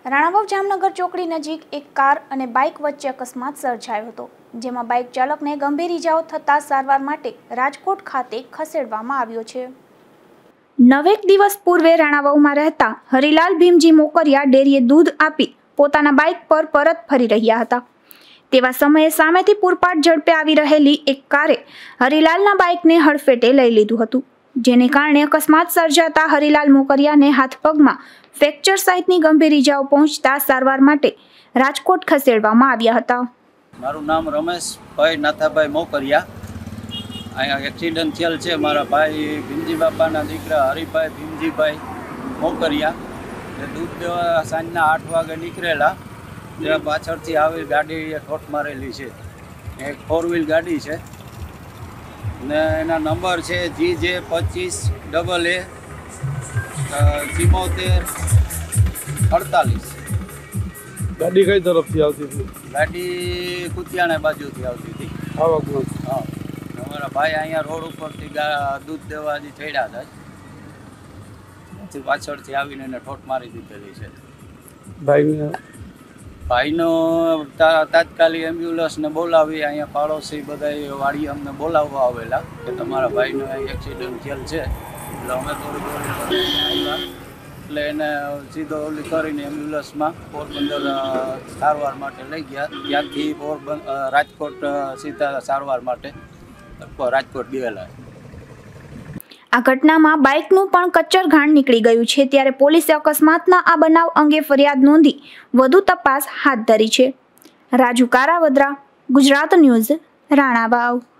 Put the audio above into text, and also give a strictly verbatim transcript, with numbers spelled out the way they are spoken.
રાણાવાવ જામનગર ચોકડી નજીક એક કાર અને બાઇક વચ્ચે અકસ્માત સર્જાયો હતો, જેમાં બાઇક ચાલકને ગંભીર ઇજાઓ થતા સારવાર માટે રાજકોટ ખાતે ખસેડવામાં આવ્યો છે। નવેક દિવસ પૂર્વે રાણાવાવમાં રહેતા હરિલાલ ભીમજી મોકરિયા ડેરીએ દૂધ આપી પોતાના બાઇક પર પરત ફરી રહ્યા હતા। તેવા સમયે સામેથી પૂરપાટ ઝડપે આવી રહેલી એક કારે હરિલાલના બાઇકને હડફેટે લઈ લીધું હતું, જેને કારણે અકસ્માત સર્જાતા હરિલાલ મોકરિયાને હાથ પગમાં ફ્રેક્ચર સહિતની ગંભીર ઇજાઓ પહોંચતા સારવાર માટે રાજકોટ ખસેડવામાં આવ્યા હતા। મારું નામ રમેશભાઈ નાથાભાઈ મોકરિયા। અહીંયા એક્સિડન્ટ થયેલ છે મારા ભાઈ ભીમજી બાપાના દીકરા હરિભાઈ ભીમજીભાઈ મોકરિયા। એ દૂધ દેવા સાંજના આઠ વાગે નીકળેલા, ત્યાં પાછળથી આવી ગાડી ઠોઠ મારેલી છે। એક ફોર વ્હીલ ગાડી છે ને એના નંબર છે જી જે પચીસ ડબલ એ ચિમોતેર અડતાલીસ। ગાડી કઈ તરફથી આવતી હતી? ગાડી કુતિયાણા બાજુથી આવતી હતી। આવકમાં? હા, અમારા ભાઈ અહીંયા રોડ ઉપરથી દૂધ દેવા હજી ચડ્યા હતા, પછી પાછળથી આવીને એને ઠોઠ મારી દીધેલી છે। ભાઈને ભાઈનો તાત્કાલિક એમ્બ્યુલન્સને બોલાવી અહીંયા પાડોશી બધા વાડી અમને બોલાવવા આવેલા કે તમારા ભાઈનો એક્સિડન્ટ થયેલ છે, એટલે અમે થોડી દોડી આવ્યા, એટલે એને સીધો ઓલી કરીને એમ્બ્યુલન્સમાં પોરબંદર સારવાર માટે લઈ ગયા। ત્યાંથી પોરબંદર રાજકોટ સીધા સારવાર માટે રાજકોટ ગયેલા। આ ઘટનામાં બાઇકનું પણ કચ્ચર ઘાણ નીકળી ગયું છે, ત્યારે પોલીસે અકસ્માતના આ બનાવ અંગે ફરિયાદ નોંધી વધુ તપાસ હાથ ધરી છે। રાજુ કારાવદરા, ગુજરાત ન્યૂઝ, રાણાવાવ।